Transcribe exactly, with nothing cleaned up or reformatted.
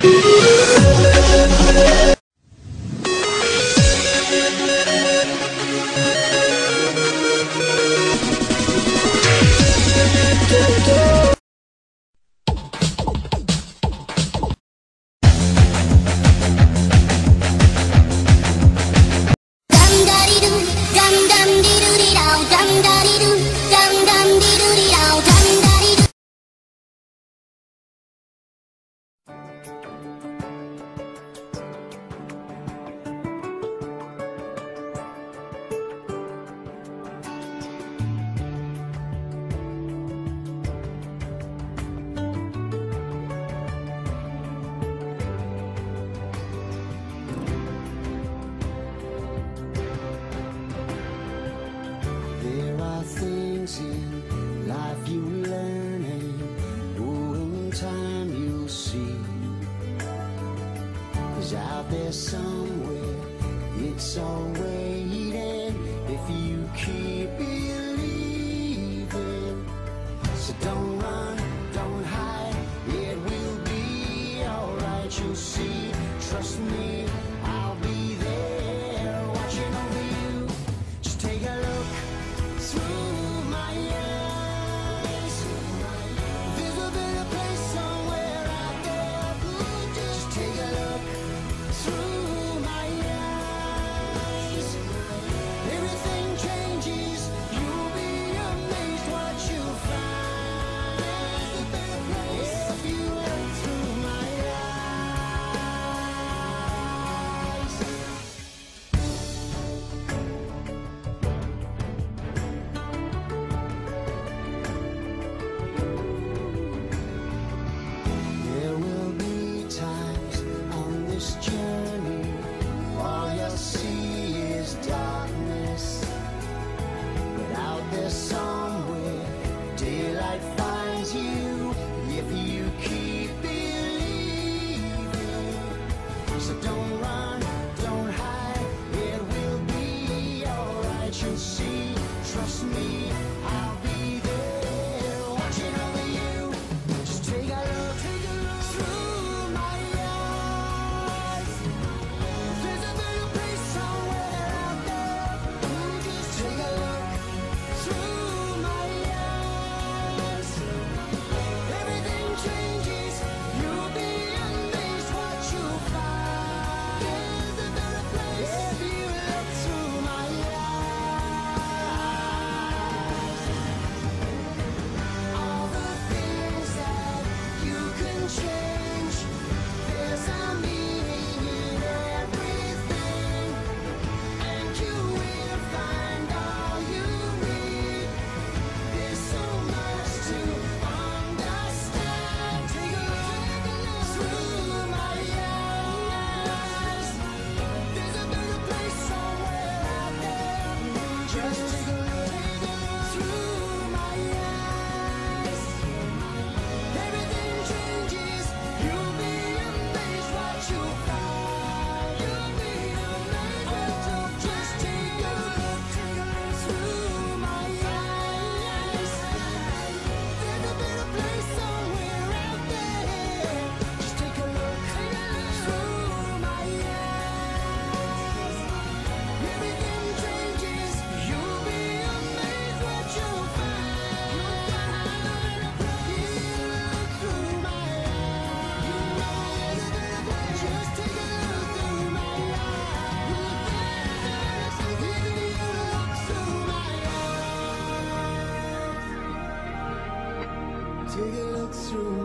Things in life you learn, and oh, in time you'll see. 'Cause out there somewhere it's all waiting if you keep believing. So don't run, don't hide, it will be alright. You'll see, trust me, I'll be there watching over you. Just take a look through Take a look through